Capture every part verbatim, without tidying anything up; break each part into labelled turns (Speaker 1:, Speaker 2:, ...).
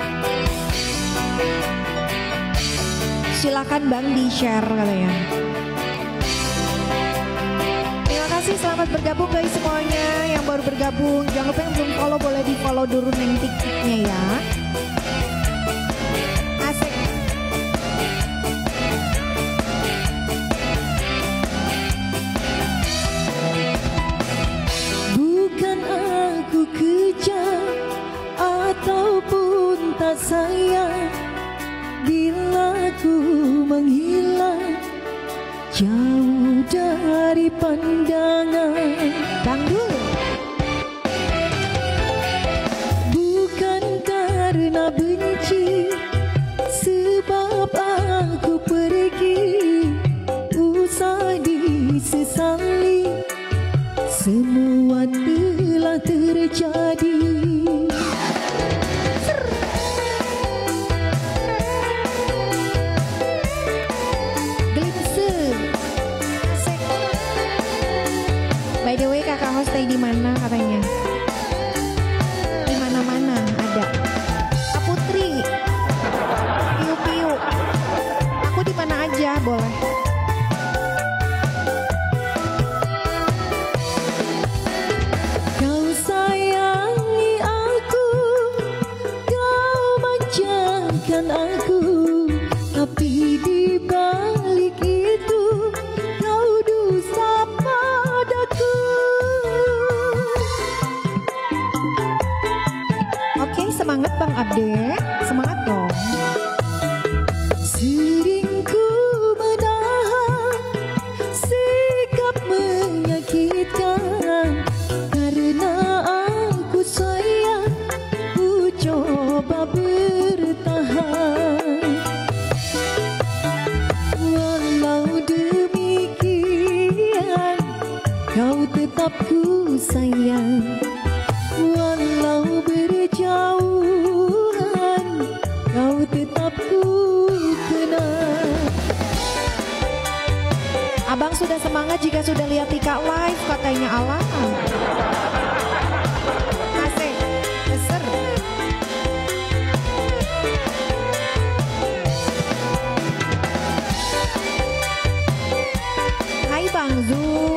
Speaker 1: Silakan Bang di share katanya. Terima kasih, selamat bergabung guys semuanya yang baru bergabung. Jangan lupa yang belum follow boleh di follow dulu neng TikToknya ya. Asik.
Speaker 2: Bukan aku kejam ataupun tak sayang bila ku menghilang jauh dari pandangan.
Speaker 1: Dangdut.
Speaker 2: Bukan karena benci sebab aku pergi, usah disesali, semua telah terjadi.
Speaker 1: By the way, kakak host stay di mana katanya? Di mana-mana ada. Kak Putri, Piu Piu, aku di mana aja boleh.
Speaker 2: Kau sayangi aku, kau manjakan aku, tapi di balik itu kau dusta padaku.
Speaker 1: Oke, semangat Bang Abde, semangat dong.
Speaker 2: Sering ku menahan sikap menyakitkan, karena aku sayang, ku coba bertahan. Walau demikian, kau tetap ku sayang. Walau berjauhan, kau tetap ku kenang.
Speaker 1: Abang sudah semangat jika sudah lihat Tika live katanya Alan. Asik, beser. Hai Bang Zul.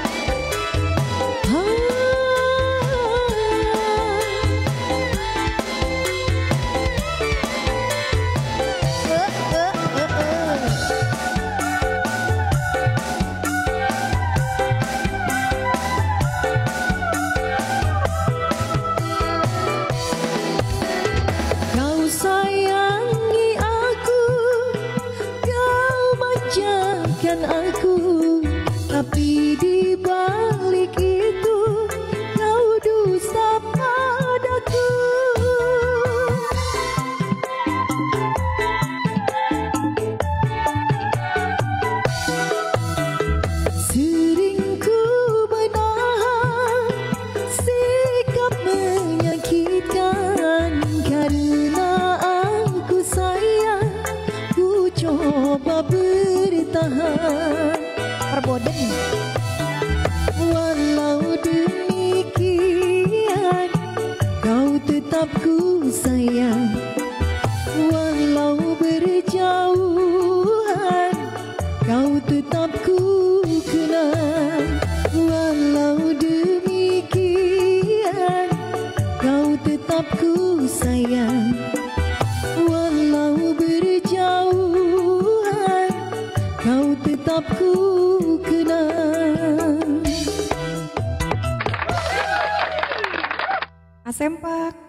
Speaker 2: Kau sayangi aku, kau manjakan aku, tapi di balik itu kau dusta padaku. Sering ku menahan sikap menyakitkan, karena aku sayang, ku coba bertahan.
Speaker 1: Perboden.
Speaker 2: Walau demikian, kau tetap ku sayang. Walau berjauhan, kau tetap ku kenang. Walau demikian, kau tetap ku sayang. Walau berjauhan, kau tetap ku kenang.
Speaker 1: Asempak.